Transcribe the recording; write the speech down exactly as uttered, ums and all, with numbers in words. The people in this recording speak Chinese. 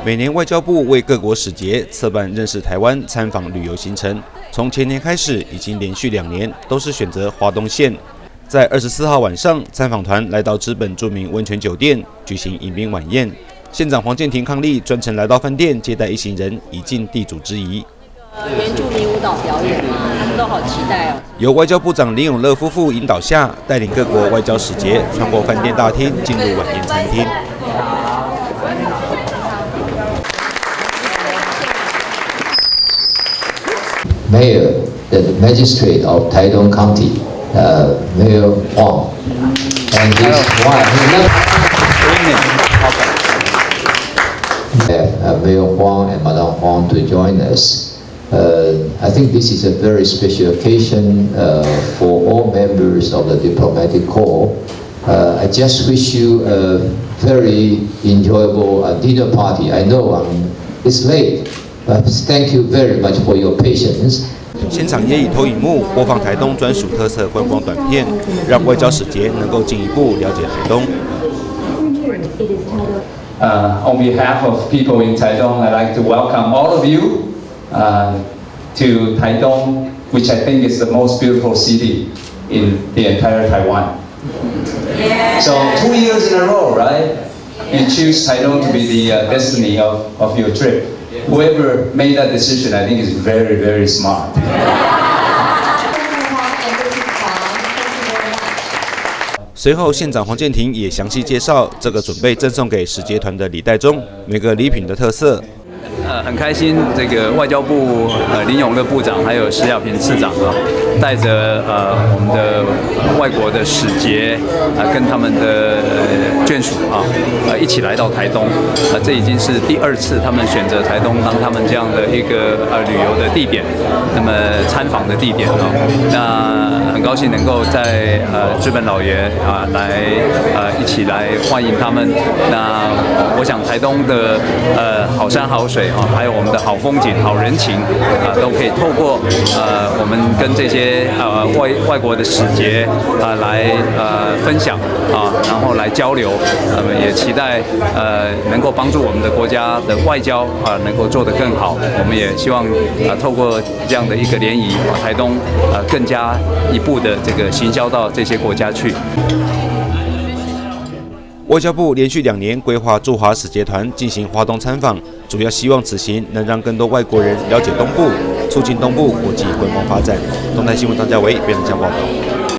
每年外交部为各国使节策办认识台湾参访旅游行程，从前年开始，已经连续两年都是选择花东县。在二十四号晚上，参访团来到知本著名温泉酒店举行迎宾晚宴，县长黄健庭伉俪专程来到饭店接待一行人，以尽地主之谊。 原住民舞蹈表演嘛，他们都好期待哦。 由外交部长林永乐夫妇引导下，带领各国外交使节穿过饭店大厅，进入晚宴餐厅。 Mayor, the magistrate of Taidong County, uh, Mayor Huang, and his wife, uh, Mayor Huang and Madame Huang to join us. Uh, I think this is a very special occasion uh, for all members of the diplomatic corps. Uh, I just wish you a very enjoyable uh, dinner party. I know um, it's late. But thank you very much for your patience. 现场也以投影幕播放台东专属特色观光短片，让外交使节能够进一步了解台东。 Uh, on behalf of people in Taidong, I'd like to welcome all of you uh, to Taidong, which I think is the most beautiful city in the entire Taiwan. Yeah. So two years in a row, right? You choose Taidong to be the uh, destiny of, of your trip. Whoever made that decision, I think, is very, very smart. 随后，县长黄健庭也详细介绍这个准备赠送给使节团的礼袋中每个礼品的特色。 呃，很开心，这个外交部呃林永乐部长还有施亚平次长啊，带着呃我们的外国的使节啊、呃，跟他们的、呃、眷属啊，呃一起来到台东，啊、呃，这已经是第二次他们选择台东当他们这样的一个呃旅游的地点，那么参访的地点啊，那很高兴能够在呃知本老爷啊来呃一起来欢迎他们。那我想台东的呃好山好水。啊，还有我们的好风景、好人情啊，都可以透过呃我们跟这些呃外外国的使节啊来呃分享啊，然后来交流。那么也期待呃能够帮助我们的国家的外交啊能够做得更好。我们也希望啊透过这样的一个联谊，把台东呃更加一步的这个行销到这些国家去。 外交部连续两年规划驻华使节团进行花东参访，主要希望此行能让更多外国人了解东部，促进东部国际观光发展。东台新闻张家维、北南向报道。